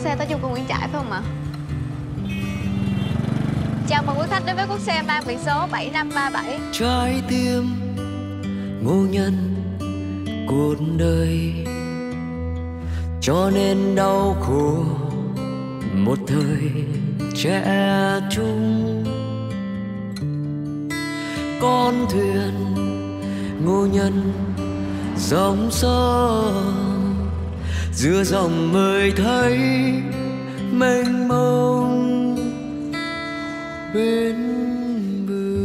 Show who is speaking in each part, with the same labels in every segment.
Speaker 1: xe tới chung cư Nguyễn Trãi phải không ạ? Chào mừng quý khách đến với cuốc xe mang biển số 7537.
Speaker 2: Trái tim ngô nhân cuộc đời, cho nên đau khổ một thời trẻ trung. Con thuyền ngô nhân dòng sông, giữa dòng mới thấy mênh mông bên bờ.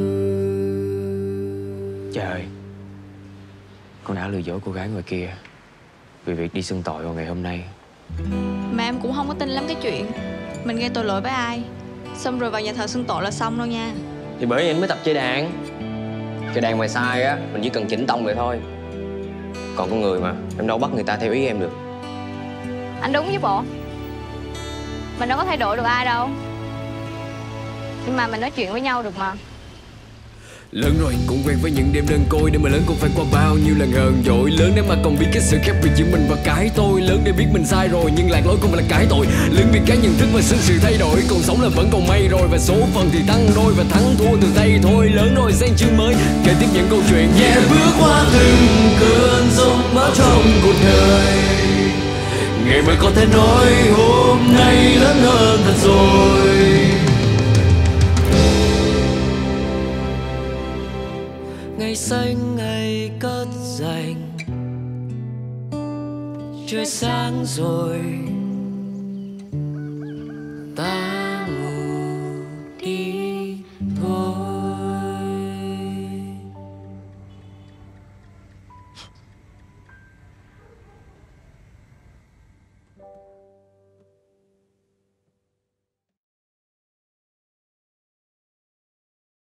Speaker 3: Trời, con đã lừa dối cô gái ngoài kia vì việc đi xưng tội vào ngày hôm nay.
Speaker 1: Mà em cũng không có tin lắm cái chuyện mình gây tội lỗi với ai xong rồi vào nhà thờ xưng tội là xong đâu nha.
Speaker 3: Thì bởi vậy anh mới tập chơi đàn. Chơi đàn mà sai á, mình chỉ cần chỉnh tông vậy thôi. Còn con người mà, em đâu bắt người ta theo ý em được.
Speaker 1: Anh đúng chứ bộ. Mình đâu có thay đổi được ai đâu, nhưng mà mình nói chuyện với nhau được mà.
Speaker 2: Lớn rồi cũng quen với những đêm đơn côi, để mà lớn cũng phải qua bao nhiêu lần hờn dỗi. Lớn để mà còn biết cái sự khác biệt giữa mình và cái tôi. Lớn để biết mình sai rồi nhưng lạc lối cũng phải là cái tội. Lớn vì cái nhận thức và sự thay đổi. Còn sống là vẫn còn may rồi, và số phận thì tăng đôi và thắng thua từ tay thôi. Lớn rồi sang chương mới, kể tiếp những câu chuyện nhẹ bước qua từng cơn giông bão trong cuộc đời. Ngày mới có thể nói hôm nay lớn hơn thật rồi. Ngày xanh ngày cất dành, trời sáng rồi